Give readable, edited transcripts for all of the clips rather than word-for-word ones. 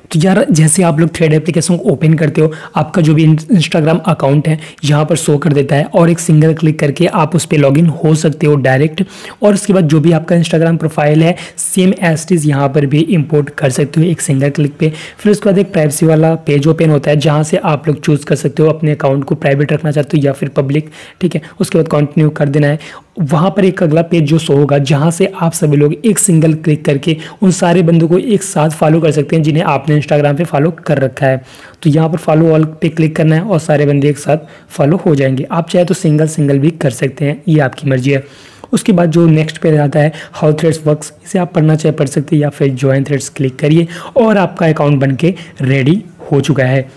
तो यार जैसे आप लोग थ्रेड एप्लीकेशन को ओपन करते हो, आपका जो भी इंस्टाग्राम अकाउंट है यहाँ पर शो कर देता है और एक सिंगल क्लिक करके आप उस पर लॉगिन हो सकते हो डायरेक्ट। और उसके बाद जो भी आपका इंस्टाग्राम प्रोफाइल है सेम एज इट इज़ यहाँ पर भी इंपोर्ट कर सकते हो एक सिंगल क्लिक पे। फिर उसके बाद एक प्राइवेसी वाला पेज ओपन होता है जहाँ से आप लोग चूज़ कर सकते हो अपने अकाउंट को प्राइवेट रखना चाहते हो या फिर पब्लिक। ठीक है, उसके बाद कंटिन्यू कर देना है। वहाँ पर एक अगला पेज जो शो होगा जहाँ से आप सभी लोग एक सिंगल क्लिक करके उन सारे बंदों को एक साथ फॉलो कर सकते हैं जिन्हें आपने इंस्टाग्राम पे फॉलो कर रखा है। तो यहाँ पर फॉलो ऑल पे क्लिक करना है और सारे बंदे एक साथ फॉलो हो जाएंगे। आप चाहे तो सिंगल सिंगल भी कर सकते हैं, ये आपकी मर्जी है। उसके बाद जो नेक्स्ट पेज आता है हाउ थ्रेड्स वर्क्स, इसे आप पढ़ना चाहे पढ़ सकते हैं या फिर ज्वाइन थ्रेड्स क्लिक करिए और आपका अकाउंट बन के रेडी हो चुका है।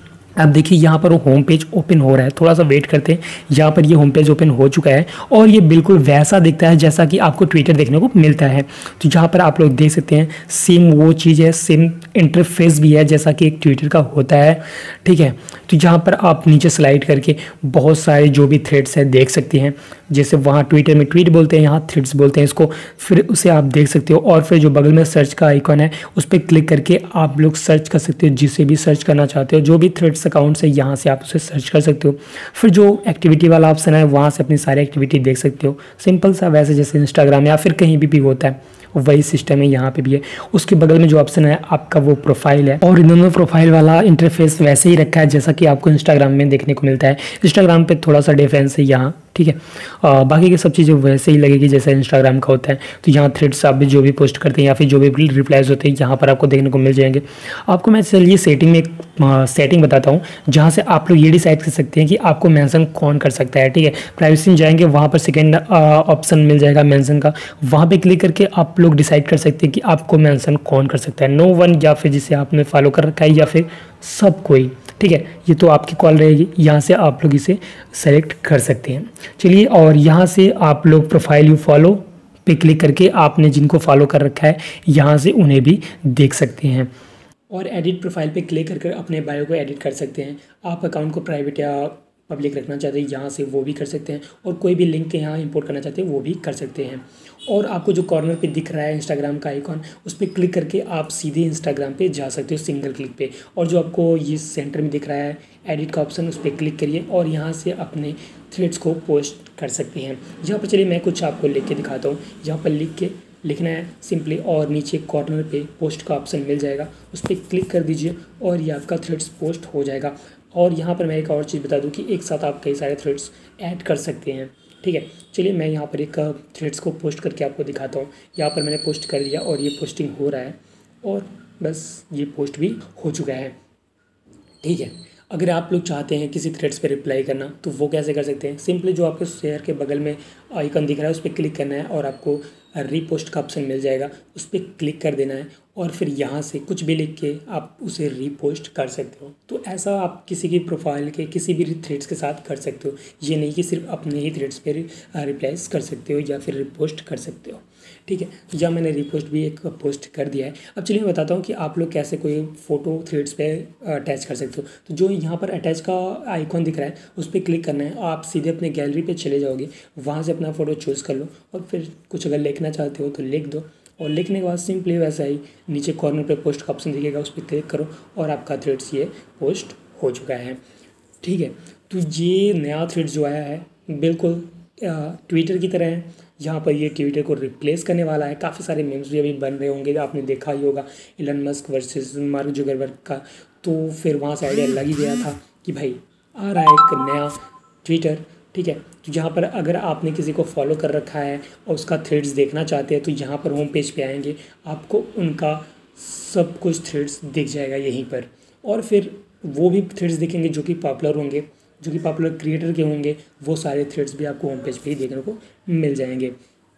अब देखिए यहाँ पर वो होम पेज ओपन हो रहा है, थोड़ा सा वेट करते हैं। यहाँ पर ये होम पेज ओपन हो चुका है और ये बिल्कुल वैसा दिखता है जैसा कि आपको ट्विटर देखने को मिलता है। तो यहाँ पर आप लोग देख सकते हैं सेम वो चीज़ है, सेम इंटरफेस भी है जैसा कि एक ट्विटर का होता है। ठीक है, तो यहाँ पर आप नीचे स्लाइड करके बहुत सारे जो भी थ्रेड्स है देख सकते हैं। जैसे वहाँ ट्विटर में ट्वीट बोलते हैं, यहाँ थ्रेड्स बोलते हैं इसको। फिर उसे आप देख सकते हो और फिर जो बगल में सर्च का आइकॉन है उस पर क्लिक करके आप लोग सर्च कर सकते हो जिसे भी सर्च करना चाहते हो, जो भी थ्रेड्स अकाउंट से यहाँ से आप उसे सर्च कर सकते हो। फिर जो एक्टिविटी वाला ऑप्शन है वहाँ से अपनी सारी एक्टिविटी देख सकते हो। सिंपल सा वैसे जैसे इंस्टाग्राम या फिर कहीं भी होता है वही सिस्टम है, यहाँ पे भी है। उसके बगल में जो ऑप्शन है आपका वो प्रोफाइल है और इन दोनों प्रोफाइल वाला इंटरफेस वैसे ही रखा है जैसा कि आपको इंस्टाग्राम में देखने को मिलता है। इंस्टाग्राम पे थोड़ा सा डिफरेंस है यहाँ, ठीक है। बाकी की सब चीज़ें वैसे ही लगेगी जैसे इंस्टाग्राम का होता है। तो यहाँ थ्रेड्स आप भी जो भी पोस्ट करते हैं या फिर जो भी रिप्लाईज होते हैं यहाँ पर आपको देखने को मिल जाएंगे। आपको मैं चलिए सेटिंग में एक सेटिंग बताता हूँ जहाँ से आप लोग ये डिसाइड कर सकते हैं कि आपको मेंशन कौन कर सकता है। ठीक है, प्राइवेसी में जाएंगे, वहाँ पर सेकेंड ऑप्शन मिल जाएगा मेंशन का, वहाँ पे क्लिक करके आप लोग डिसाइड कर सकते हैं कि आपको मेंशन कौन कर सकता है, नो वन या फिर जिसे आपने फॉलो कर रखा है या फिर सब कोई। ठीक है, ये तो आपकी कॉल रहेगी, यहाँ से आप लोग इसे सेलेक्ट कर सकते हैं। चलिए, और यहाँ से आप लोग प्रोफाइल यू फॉलो पे क्लिक करके आपने जिनको फॉलो कर रखा है यहाँ से उन्हें भी देख सकते हैं। और एडिट प्रोफाइल पे क्लिक करके अपने बायो को एडिट कर सकते हैं। आप अकाउंट को प्राइवेट या पब्लिक रखना चाहते हैं यहाँ से वो भी कर सकते हैं, और कोई भी लिंक यहाँ इंपोर्ट करना चाहते हैं वो भी कर सकते हैं। और आपको जो कॉर्नर पे दिख रहा है इंस्टाग्राम का आइकॉन, उस पर क्लिक करके आप सीधे इंस्टाग्राम पे जा सकते हो सिंगल क्लिक पे। और जो आपको ये सेंटर में दिख रहा है एडिट का ऑप्शन, उस पर क्लिक करिए और यहाँ से अपने थ्रेड्स को पोस्ट कर सकते हैं। यहाँ पर चलिए मैं कुछ आपको लिख के दिखाता हूँ। यहाँ पर लिख के लिखना है सिंपली और नीचे कॉर्नर पे पोस्ट का ऑप्शन मिल जाएगा, उस पर क्लिक कर दीजिए और ये आपका थ्रेड्स पोस्ट हो जाएगा। और यहाँ पर मैं एक और चीज़ बता दूँ कि एक साथ आप कई सारे थ्रेड्स ऐड कर सकते हैं। ठीक है, चलिए मैं यहाँ पर एक थ्रेड्स को पोस्ट करके आपको दिखाता हूँ। यहाँ पर मैंने पोस्ट कर दिया और ये पोस्टिंग हो रहा है और बस ये पोस्ट भी हो चुका है। ठीक है, अगर आप लोग चाहते हैं किसी थ्रेड्स पे रिप्लाई करना तो वो कैसे कर सकते हैं। सिंपली जो आपके शेयर के बगल में आइकन दिख रहा है उस पर क्लिक करना है और आपको रीपोस्ट का ऑप्शन मिल जाएगा, उस पर क्लिक कर देना है और फिर यहाँ से कुछ भी लिख के आप उसे रीपोस्ट कर सकते हो। तो ऐसा आप किसी की प्रोफाइल के किसी भी थ्रेड्स के साथ कर सकते हो, ये नहीं कि सिर्फ अपने ही थ्रेड्स पे रिप्लाईज कर सकते हो या फिर रिपोस्ट कर सकते हो। ठीक है, या मैंने रिपोस्ट भी एक पोस्ट कर दिया है। अब चलिए मैं बताता हूँ कि आप लोग कैसे कोई फ़ोटो थ्रेड्स पे अटैच कर सकते हो। तो जो यहाँ पर अटैच का आइकॉन दिख रहा है उस पर क्लिक करना है, आप सीधे अपने गैलरी पे चले जाओगे, वहाँ से अपना फ़ोटो चूज़ कर लो और फिर कुछ अगर लिखना चाहते हो तो लिख दो। और लिखने के बाद सिंपली वैसा ही नीचे कॉर्नर पे पोस्ट का ऑप्शन दिखेगा, उस पर क्लिक करो और आपका थ्रेड्स ये पोस्ट हो चुका है। ठीक है, तो ये नया थ्रेड्स जो आया है बिल्कुल ट्विटर की तरह है। यहाँ पर ये ट्विटर को रिप्लेस करने वाला है। काफ़ी सारे मीम्स भी अभी बन रहे होंगे, आपने देखा ही होगा Elon Musk versus Mark Zuckerberg का। तो फिर वहाँ से आइडिया लग ही गया था कि भाई आ रहा है एक नया ट्विटर। ठीक है, तो यहाँ पर अगर आपने किसी को फॉलो कर रखा है और उसका थ्रेड्स देखना चाहते हैं तो यहाँ पर होम पेज पे आएंगे, आपको उनका सब कुछ थ्रेड्स दिख जाएगा यहीं पर। और फिर वो भी थ्रेड्स दिखेंगे जो कि पॉपुलर होंगे, जो कि पॉपुलर क्रिएटर के होंगे, वो सारे थ्रेड्स भी आपको होम पेज पे ही देखने को मिल जाएंगे।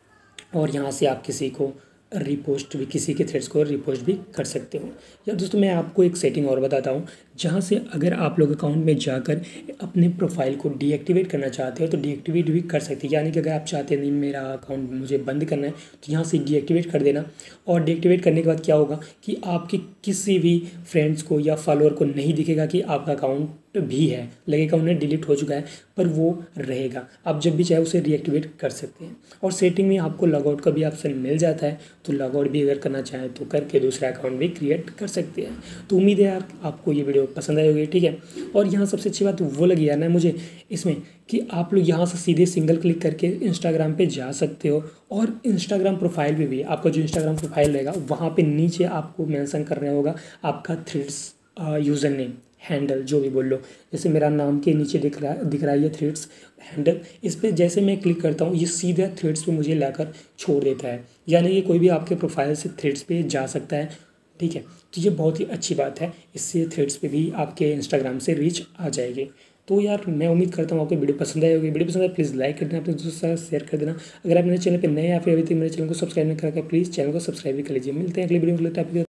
और यहाँ से आप किसी को रिपोस्ट भी, किसी के थ्रेड्स को रिपोस्ट भी कर सकते हो। या दोस्तों मैं आपको एक सेटिंग और बताता हूँ जहाँ से अगर आप लोग अकाउंट में जाकर अपने प्रोफाइल को डीएक्टिवेट करना चाहते हो तो डीएक्टिवेट भी कर सकते हैं। यानी कि अगर आप चाहते हैं नहीं मेरा अकाउंट मुझे बंद करना है तो यहाँ से डीएक्टिवेट कर देना। और डीएक्टिवेट करने के बाद क्या होगा कि आपके किसी भी फ्रेंड्स को या फॉलोअर को नहीं दिखेगा कि आपका अकाउंट भी है, लगेगा उन्हें डिलीट हो चुका है, पर वो रहेगा। आप जब भी चाहे उसे रीएक्टिवेट कर सकते हैं। और सेटिंग में आपको लॉगआउट का भी ऑप्शन मिल जाता है, तो लॉगआउट भी अगर करना चाहें तो करके दूसरा अकाउंट भी क्रिएट कर सकते हैं। तो उम्मीद है यार आपको ये वीडियो पसंद आई होगी, ठीक है। और यहाँ सबसे अच्छी बात वो लगी यार ना मुझे इसमें कि आप लोग यहाँ से सीधे सिंगल क्लिक करके इंस्टाग्राम पे जा सकते हो, और इंस्टाग्राम प्रोफाइल पे भी आपका जो इंस्टाग्राम प्रोफाइल रहेगा वहाँ पे नीचे आपको मेंशन करना होगा आपका थ्रेड्स यूज़र नेम, हैंडल, जो भी बोल लो। जैसे मेरा नाम के नीचे दिख रहा है ये थ्रेड्स हैंडल, इस पर जैसे मैं क्लिक करता हूँ ये सीधा थ्रेड्स पे मुझे लाकर छोड़ देता है, यानी कि कोई भी आपके प्रोफाइल से थ्रेड्स पे जा सकता है, ठीक है। तो ये बहुत ही अच्छी बात है, इससे थ्रेड्स पे भी आपके इंस्टाग्राम से रीच आ जाएगी। तो यार मैं उम्मीद करता हूँ आपको वीडियो पसंद आई होगी। वीडियो पसंद आए प्लीज़ लाइक कर देना, अपने दोस्तों के साथ शेयर कर देना। अगर आप मेरे चैनल पे नए या फिर अभी तक मेरे चैनल को सब्सक्राइब नहीं करा, प्लीज़ चैनल को सब्सक्राइब भी कर लीजिए। मिलते हैं अगली वीडियो में।